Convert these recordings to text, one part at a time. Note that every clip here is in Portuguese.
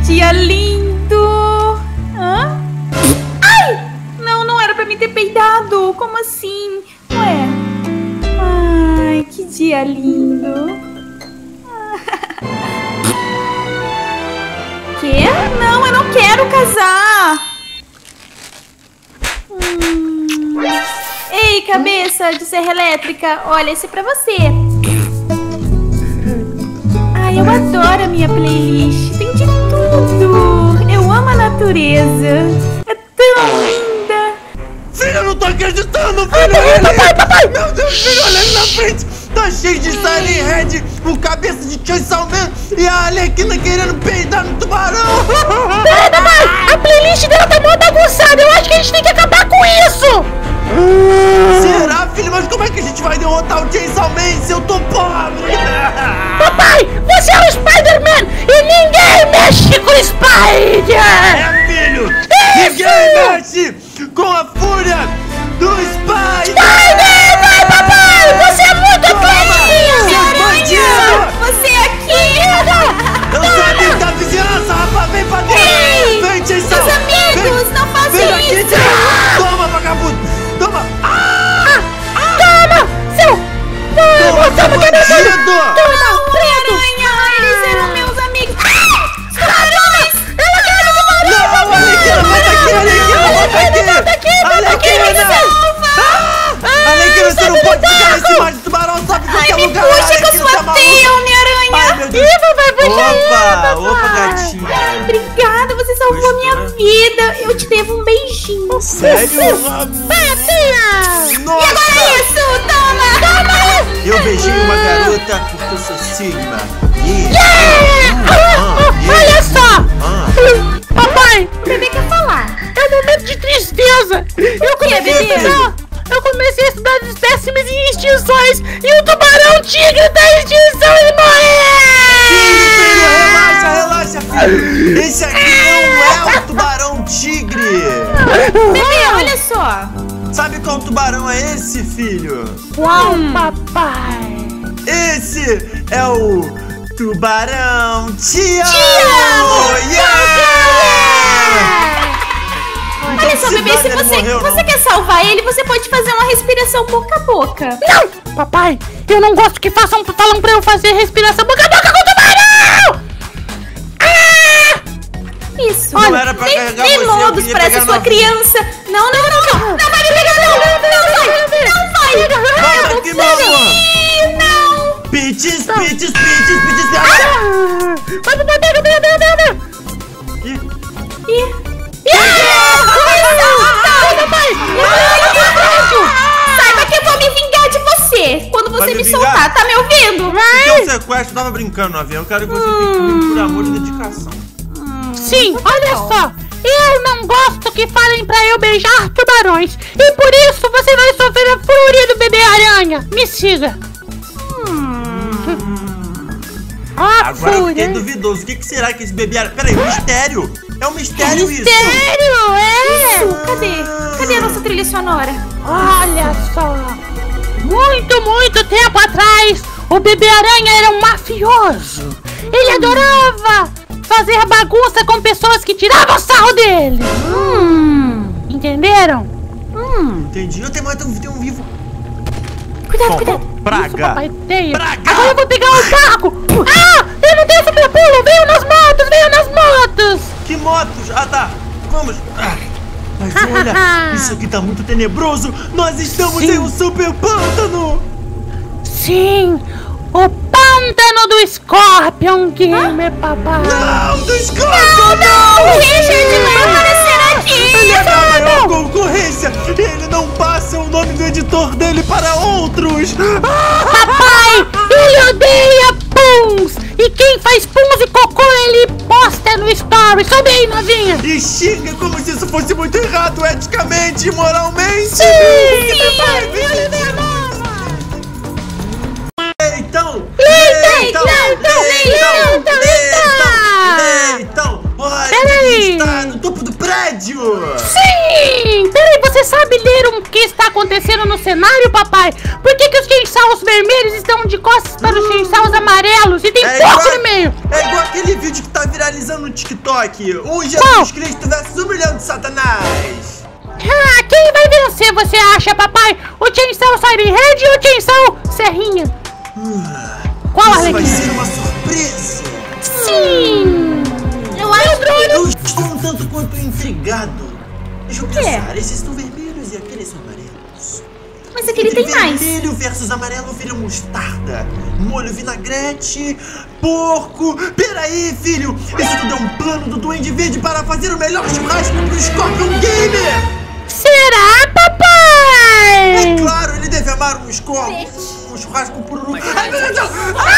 dia lindo. Hã? Ai! Não era pra mim ter peidado. Como assim? Ué? Ai, que dia lindo. Quê? Não, eu não quero casar. Ei, cabeça de serra elétrica, olha, esse é pra você. Ai, eu adoro a minha playlist. Tem de tudo. Eu amo a natureza. É tão linda. Filho, eu não tô acreditando, filho! Papai! Meu Deus, filho, olha ali na frente! Tá cheio de Silent Red, o cabeça de Chainsaw Man e a Arlequina querendo peidar no tubarão! Peraí, papai! A playlist dela tá mó bagunçada! Eu acho que a gente tem que acabar com isso! Será, filho? Mas como é que a gente vai derrotar o Chainsaw Man se eu tô pobre? Papai, você é o Spider-Man e ninguém mexe com o Spider! É, filho! Ninguém mexe com a fúria do Spider! Vai, papai! Você é muito clarinho! Você aqui! Eu sou amigo da vizinhança, rapaz! Vem pra dentro! Ei, Vem, Chainsaw! meus amigos, não façam Vem aqui, isso! Toma, vagabundo! Toma! Toma! Seu... Toma, seu bandido! Toma, preto! Aranha, eles eram meus amigos. Não, Arlequina, volta aqui, Arlequina, volta aqui! Arlequina! Arlequina, você não pode ficar nesse mar de tubarão, sabe em qualquer lugar! Puxa com a sua teia, Homem-Aranha! Ai, meu Deus! Opa, gatinha! Obrigada, você salvou minha vida. Eu te devo um beijinho. Sério? Nossa! E agora isso, toma! Eu beijei uma garota porque eu sou Sigma. Olha só! Papai! O bebê quer falar. É um momento de tristeza! Eu comecei a estudar espécimes em extinções e o tubarão-tigre tá em extinção e Filho, morreu! relaxa, filho! Esse aqui não é o tubarão-tigre! Bebê, olha só. Sabe qual tubarão é esse, filho? Uau, papai! Esse é o tubarão Te amo! Olha só, bebê, se você quer salvar ele, você pode fazer uma respiração boca a boca. Não! Papai, eu não gosto que falam pra eu fazer respiração boca a boca com o tubarão! Isso. Não era pra carregar Tem você, eu modos queria pra essa pegar sua na- criança. Não vai me pegar, não! Não vai! Volta aqui, meu amor! Não! Pites! Vai, Saiba que eu vou me vingar de você quando Vai você me me vingar? soltar, tá me ouvindo? Isso é um sequestro, tava brincando, avião. Eu quero que você fique comigo por amor e dedicação. Sim, olha só! Eu não gosto que falem pra eu beijar tubarões e por isso você vai sofrer a fúria do bebê aranha! Me siga! A Agora eu fiquei fúria! duvidoso. O que será que esse bebê... Peraí, mistério! É um mistério isso! Sério? É? Cadê a nossa trilha sonora? Olha só! Muito tempo atrás, o bebê aranha era um mafioso! Ele adorava fazer bagunça com pessoas que tiravam sarro dele! Entenderam? Entendi. Eu tenho mais um vivo. Cuidado. Praga! Papai tenho. Praga! Agora eu vou pegar o barco! Eu não tenho super pulo! Venham nas motos! Que motos? Ah, tá. Vamos. Mas olha, isso aqui tá muito tenebroso. Nós estamos Sim. em um super pântano. Sim! O pântano do Scorpion Gamer, papai! Não, do Scorpion! O Richard vai aparecer aqui! Ele é a maior concorrência! Ele não passa o nome do editor dele para outros! Papai, ele odeia puns! E quem faz puns e cocô, ele posta no story! Sobe aí, novinha! E xinga como se isso fosse muito errado, eticamente e moralmente! Sim, papai! Então! Olha, Peraí. a gente tá no topo do prédio! Sim! Peraí, você sabe ler o que está acontecendo no cenário, papai? Por que os Chainsaw's vermelhos estão de costas para os Chainsaw's amarelos e tem porco no meio? É igual aquele vídeo que tá viralizando no TikTok. Um Jesus Cristo versus 1 milhão de Satanás. Ah, quem vai vencer, você acha, papai? O Chainsaw Siren Head ou o Chainsaw Serrinha? Qual, Isso Arlequina? vai ser uma surpresa. Sim! Eu acho que... Eu estou um tanto quanto intrigado. Deixa eu pensar, esses são vermelhos e aqueles são amarelos. Mas aquele tem mais. Vermelho versus amarelo vira mostarda, molho vinagrete, porco. Peraí, filho, isso tudo é um plano do Duende Verde para fazer o melhor churrasco pro Scorpion Gamer. Será, papai? É claro, ele deve amar um churrasco pururu. Ai, meu Deus!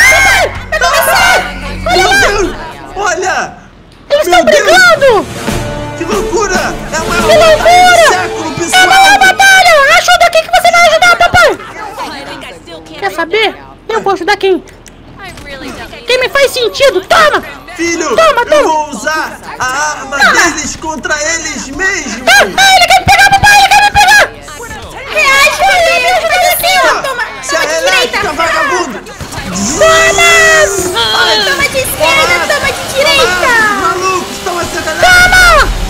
Meu Deus! Olha! Eles estão brigando! Que loucura! É uma Que loucura! do século, pessoal! É uma batalha! Ajuda quem que você vai ajudar, papai! Quer saber? Eu vou ajudar quem? Quem me faz sentido? Toma! Filho, Toma. eu vou usar a arma deles contra eles mesmos! Ele quer me pegar, papai! Ele quer me pegar! Reage, filho. Me ajuda aqui, ó. Toma. Se Toma de direita. elétrica, vagabundo! Toma de esquerda, toma de direita. Malucos, toma essa galera! Toma!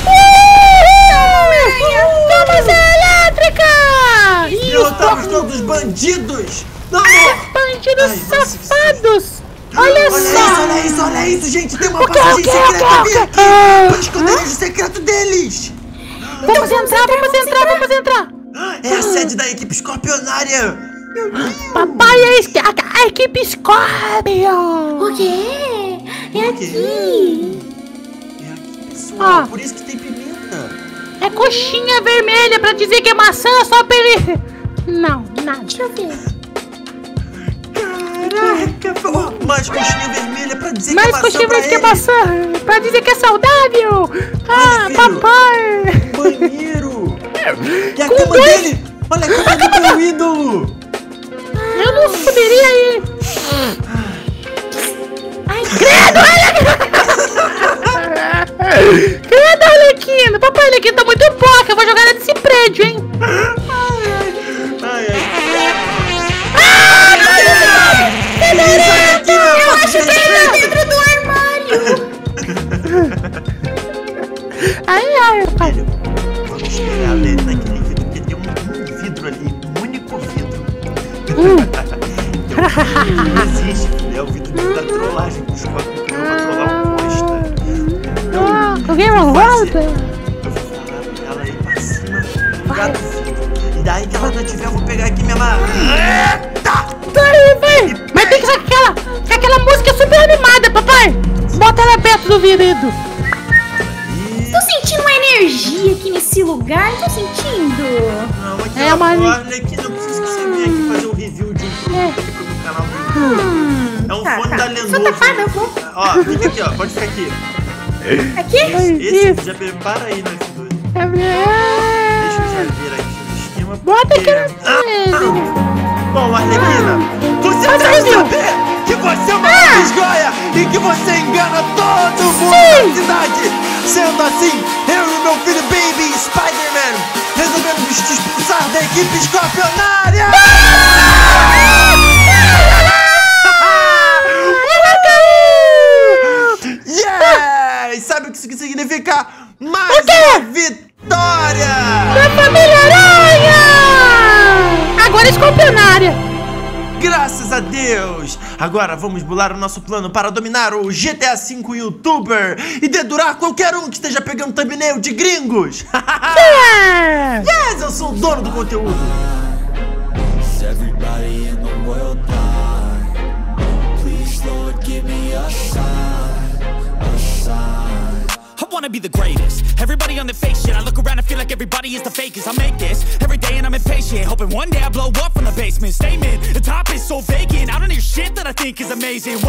Toma essa elétrica! Derrotamos todos os bandidos! Não! Bandidos Ai, safados! Olha só! Olha isso, gente! Tem uma passagem secreta! Vem aqui! O esconderijo secreto deles! Vamos entrar! É a sede da equipe escorpionária! Papai, a equipe Scorpion! O quê? É aqui. É aqui, pessoal! Ah. Por isso que tem pimenta! É coxinha vermelha pra dizer que é maçã só pra ele... Não, nada. Deixa eu ver. Caraca! Mais coxinha vermelha pra dizer Mais que é maçã coxinha pra vermelha que é ele. maçã pra dizer que é saudável! Ah, filho. papai! Banheiro! E a Com cama dois- dele! Olha a cama do meu ídolo! Eu não subiria aí! Ai, Credo, Arlequina! Papai, Arlequina tá muito porca! Eu vou jogar ela desse prédio, hein? Ai, eu acho que ele tá dentro do armário. Ai, pai. Vamos pegar ali naquele vidro, porque tem um vidro ali, um único vidro. Não existe, é o vidro da trollagem que o Scorpion criou pra trollar o Costa. Alguém uma volta? Eu vou falar pra ela ir pra cima do gato vidro. E daí que ela não tiver, eu vou pegar aqui minha marreta. Vai! Mas tem que ser aquela música super animada, papai! Bota ela perto do vidro. Tô sentindo uma energia aqui nesse lugar. Tô sentindo. Não, aqui É, mas- olha aqui, não precisa que você venha aqui fazer um review de um produto aqui pro meu canal do YouTube. É um fone da Lenovo. Sou tapada, eu vou. Ó, fica aqui, ó, pode ficar aqui. Aqui? Esse já prepara aí no F2. Deixa eu já vir aqui no esquema. Bota aqui porque- Bom, Arlequina, você deve saber que você é uma desgoia e que você engana todo mundo da cidade. Sendo assim, eu e meu filho Baby Spider-Man resolvemos te expulsar da equipe escorpionária. Yeah! E sabe o que isso significa? Mais uma vitória! Da família Aranha! Agora escorpionária! Graças a Deus! Agora vamos bolar o nosso plano para dominar o GTA V YouTuber e dedurar qualquer um que esteja pegando thumbnail de gringos! Yes, eu sou o dono do conteúdo! Everybody in the world die. Please, Lord, give me a sign, a sign. I wanna be the greatest. Everybody on the fake shit. I look around and feel like everybody is the fakest. I make this every day and I'm impatient, hoping one day I blow up from the basement. Statement, the top is so vacant. I don't hear shit that I think is amazing.